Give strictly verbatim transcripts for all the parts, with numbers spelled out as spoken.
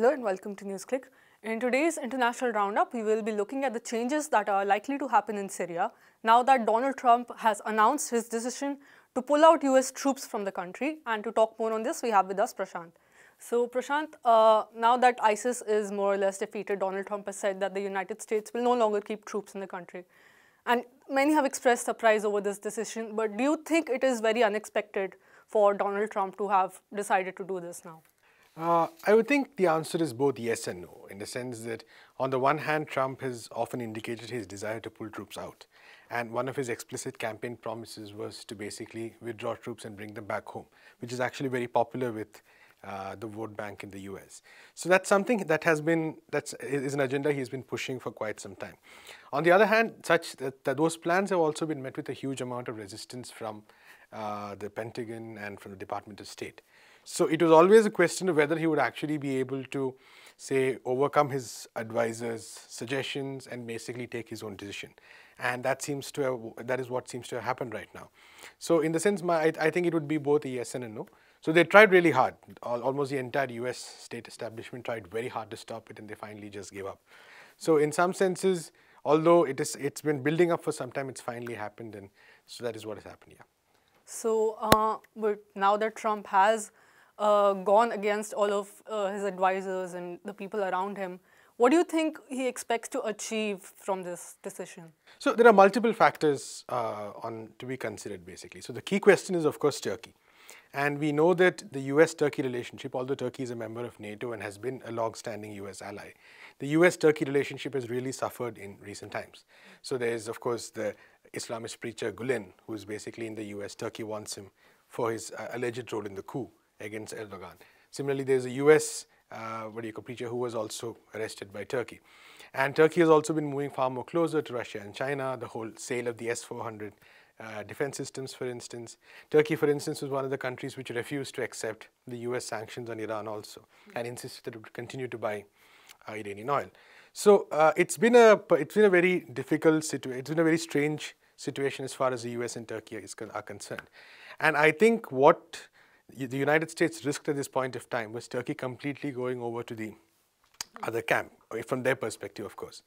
Hello and welcome to NewsClick. In today's International Roundup, we will be looking at the changes that are likely to happen in Syria now that Donald Trump has announced his decision to pull out U S troops from the country. And to talk more on this, we have with us Prashant. So Prashant, uh, now that ISIS is more or less defeated, Donald Trump has said that the United States will no longer keep troops in the country. And many have expressed surprise over this decision, but do you think it is very unexpected for Donald Trump to have decided to do this now? Uh, I would think the answer is both yes and no, in the sense that on the one hand, Trump has often indicated his desire to pull troops out. And one of his explicit campaign promises was to basically withdraw troops and bring them back home, which is actually very popular with uh, the vote bank in the U S. So that's something that has been, that's is an agenda he's been pushing for quite some time. On the other hand, such that, that those plans have also been met with a huge amount of resistance from uh, the Pentagon and from the Department of State. So it was always a question of whether he would actually be able to, say, overcome his advisors' suggestions and basically take his own decision. And that seems to have, that is what seems to have happened right now. So in the sense, my, I, I think it would be both a yes and a no. So they tried really hard. All, almost the entire U S state establishment tried very hard to stop it, and they finally just gave up. So in some senses, although it is, it's been building up for some time, it's finally happened, and so that is what has happened, yeah. So, uh, but now that Trump has Uh, gone against all of uh, his advisors and the people around him, what do you think he expects to achieve from this decision? So there are multiple factors uh, on to be considered basically. So the key question is of course Turkey. And we know that the U S Turkey relationship, although Turkey is a member of NATO and has been a long-standing U S ally, the U S Turkey relationship has really suffered in recent times. So there is of course the Islamist preacher Gulen, who is basically in the U S. Turkey wants him for his uh, alleged role in the coup against Erdogan. Similarly, there's a U S uh, what do you call, preacher who was also arrested by Turkey. And Turkey has also been moving far more closer to Russia and China, the whole sale of the S four hundred uh, defense systems, for instance. Turkey, for instance, was one of the countries which refused to accept the U S sanctions on Iran also, and insisted that it would continue to buy uh, Iranian oil. So uh, it's been a it's been a very difficult situation. It's been a very strange situation as far as the U S and Turkey is, are concerned. And I think what the United States risked at this point of time was Turkey completely going over to the other camp, from their perspective, of course.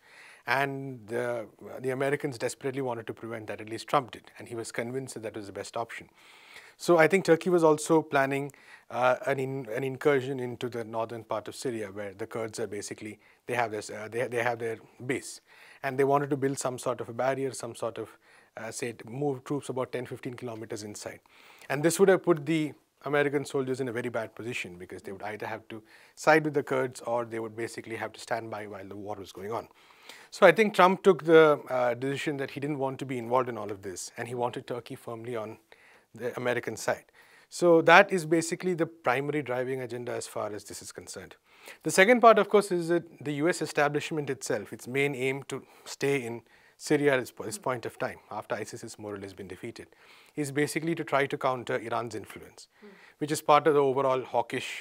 And the, the Americans desperately wanted to prevent that, at least Trump did, and he was convinced that that was the best option. So I think Turkey was also planning uh, an, in, an incursion into the northern part of Syria, where the Kurds are basically, they have, this, uh, they, they have their base. And they wanted to build some sort of a barrier, some sort of, uh, say, move troops about ten, fifteen kilometers inside. And this would have put the American soldiers in a very bad position, because they would either have to side with the Kurds or they would basically have to stand by while the war was going on. So I think Trump took the uh, decision that he didn't want to be involved in all of this, and he wanted Turkey firmly on the American side. So that is basically the primary driving agenda as far as this is concerned. The second part, of course, is that the U S establishment itself, its main aim to stay in Syria at this point of time, after ISIS has more or less been defeated, is basically to try to counter Iran's influence, mm. which is part of the overall hawkish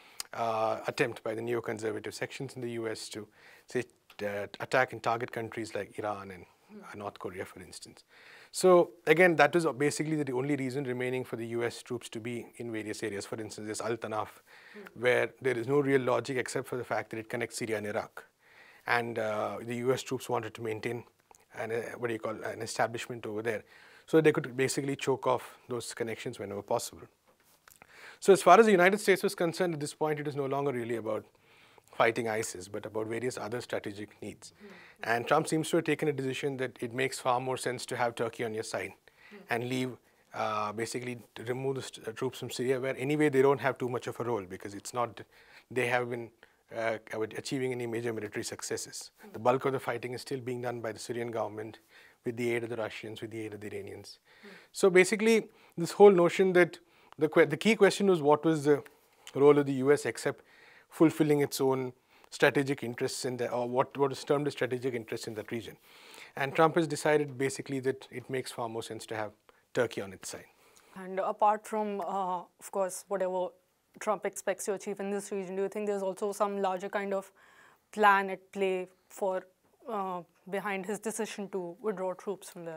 uh, attempt by the neoconservative sections in the U S to, say, uh, attack and target countries like Iran and mm. North Korea, for instance. So again, that was basically the only reason remaining for the U S troops to be in various areas. For instance, there's Al-Tanaf, mm. where there is no real logic except for the fact that it connects Syria and Iraq. And uh, the U S troops wanted to maintain an, uh, what do you call, an establishment over there, so they could basically choke off those connections whenever possible. So as far as the United States was concerned, at this point, it is no longer really about fighting ISIS, but about various other strategic needs. Mm-hmm. And Trump seems to have taken a decision that it makes far more sense to have Turkey on your side mm-hmm. and leave, uh, basically to remove the st troops from Syria, where anyway they don't have too much of a role, because it's not, they have been Uh, achieving any major military successes. Mm-hmm. The bulk of the fighting is still being done by the Syrian government with the aid of the Russians, with the aid of the Iranians. Mm-hmm. So basically, this whole notion that the, the key question was what was the role of the U S except fulfilling its own strategic interests in the, or what, what is termed as strategic interests in that region. And Trump has decided basically that it makes far more sense to have Turkey on its side. And apart from, uh, of course, whatever Trump expects to achieve in this region, do you think there's also some larger kind of plan at play for uh, behind his decision to withdraw troops from there?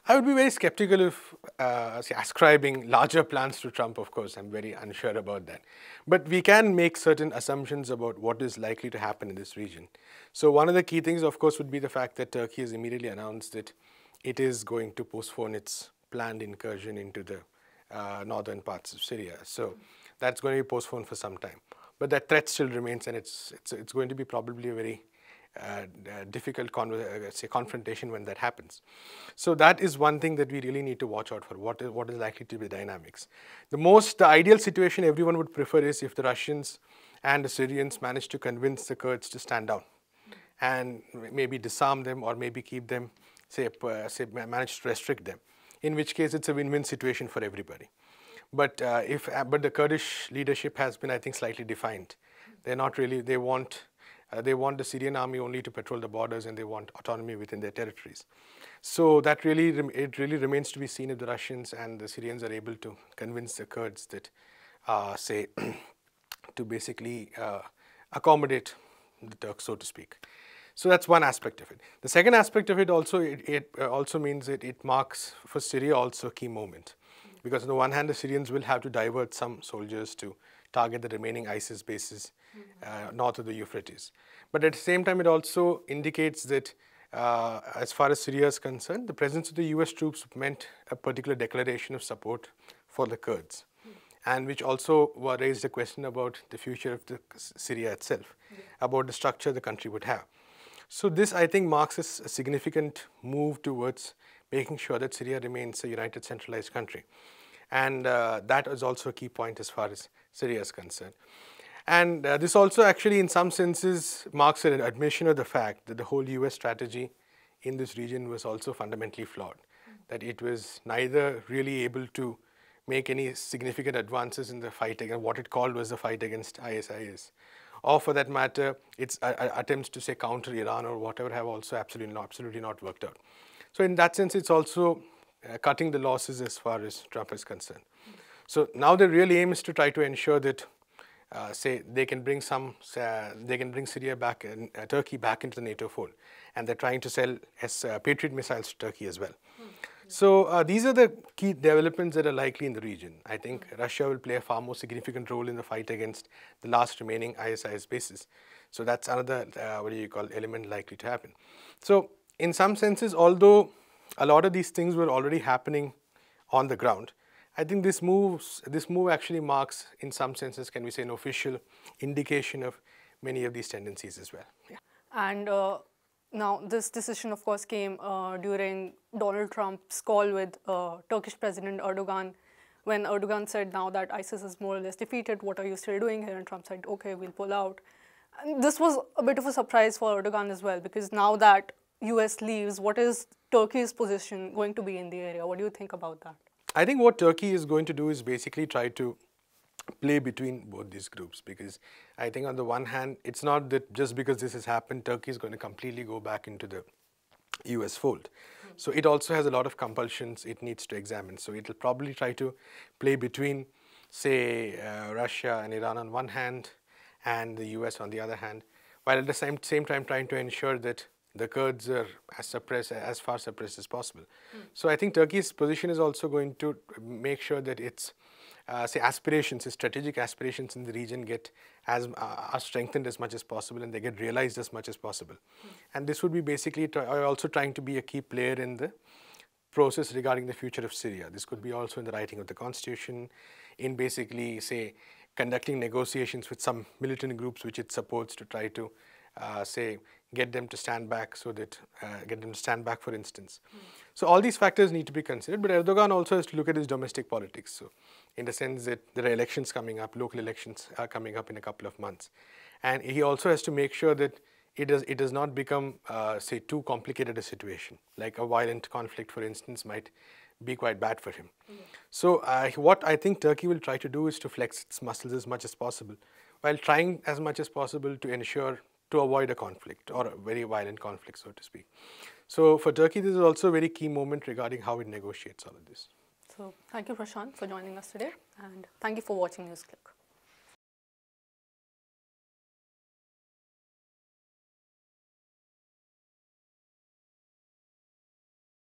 I would be very skeptical of uh, say ascribing larger plans to Trump, of course. I'm very unsure about that. But we can make certain assumptions about what is likely to happen in this region. So one of the key things, of course, would be the fact that Turkey has immediately announced that it is going to postpone its planned incursion into the uh, northern parts of Syria. So that's going to be postponed for some time. But that threat still remains, and it's, it's, it's going to be probably a very Uh, uh, difficult con uh, say confrontation when that happens. So that is one thing that we really need to watch out for. What is, what is likely to be the dynamics? The most, the ideal situation everyone would prefer is if the Russians and the Syrians manage to convince the Kurds to stand down and maybe disarm them, or maybe keep them, say, uh, say manage to restrict them. In which case, it's a win-win situation for everybody. But uh, if uh, but the Kurdish leadership has been, I think, slightly defined. They're not really. They want. Uh, they want the Syrian army only to patrol the borders, and they want autonomy within their territories. So that really, it really remains to be seen if the Russians and the Syrians are able to convince the Kurds that, uh, say, to basically uh, accommodate the Turks, so to speak. So that's one aspect of it. The second aspect of it also, it, it also means that it marks for Syria also a key moment. Because on the one hand, the Syrians will have to divert some soldiers to target the remaining ISIS bases uh, north of the Euphrates. But at the same time, it also indicates that uh, as far as Syria is concerned, the presence of the U S troops meant a particular declaration of support for the Kurds, mm. and which also raised a question about the future of the Syria itself, yeah. about the structure the country would have. So this, I think, marks a significant move towards making sure that Syria remains a united, centralized country. And uh, that is also a key point as far as Syria is concerned. And uh, this also actually, in some senses, marks an admission of the fact that the whole U S strategy in this region was also fundamentally flawed. Mm-hmm. That it was neither really able to make any significant advances in the fight against what it called was the fight against I S I S. Or for that matter, its uh, attempts to say counter Iran or whatever have also absolutely not, absolutely not worked out. So in that sense, it's also uh, cutting the losses as far as Trump is concerned. Mm-hmm. So now the real aim is to try to ensure that Uh, say they can bring some, uh, they can bring Syria back, and uh, Turkey back into the NATO fold, and they're trying to sell as uh, Patriot missiles to Turkey as well. Mm. So uh, these are the key developments that are likely in the region. I think mm. Russia will play a far more significant role in the fight against the last remaining I S I S bases. So that's another uh, what do you call element likely to happen. So in some senses, although a lot of these things were already happening on the ground, I think this moves, this move actually marks, in some senses, can we say, an official indication of many of these tendencies as well. Yeah. And uh, now this decision, of course, came uh, during Donald Trump's call with uh, Turkish President Erdogan, when Erdogan said now that ISIS is more or less defeated, what are you still doing here? And Trump said, okay, we'll pull out. And this was a bit of a surprise for Erdogan as well, because now that U S leaves, what is Turkey's position going to be in the area? What do you think about that? I think what Turkey is going to do is basically try to play between both these groups, because I think on the one hand, it's not that just because this has happened, Turkey is going to completely go back into the U S fold. Mm-hmm. So it also has a lot of compulsions it needs to examine. So it will probably try to play between, say, uh, Russia and Iran on one hand, and the U S on the other hand, while at the same, same time trying to ensure that the Kurds are as suppressed, as far suppressed as possible. Mm. So I think Turkey's position is also going to make sure that its, uh, say, aspirations, its strategic aspirations in the region get as uh, are strengthened as much as possible, and they get realized as much as possible. Mm. And this would be basically also trying to be a key player in the process regarding the future of Syria. This could be also in the writing of the constitution, in basically, say, conducting negotiations with some militant groups which it supports to try to, uh, say, get them to stand back, so that uh, get them to stand back, for instance. Mm. So all these factors need to be considered, but Erdogan also has to look at his domestic politics. So in the sense that there are elections coming up, local elections are coming up in a couple of months. And he also has to make sure that it does, it does not become, uh, say, too complicated a situation. Like a violent conflict, for instance, might be quite bad for him. Mm. So uh, what I think Turkey will try to do is to flex its muscles as much as possible, while trying as much as possible to ensure to avoid a conflict, or a very violent conflict, so to speak. So for Turkey, this is also a very key moment regarding how it negotiates all of this. So thank you, Prashant, for joining us today, and thank you for watching NewsClick.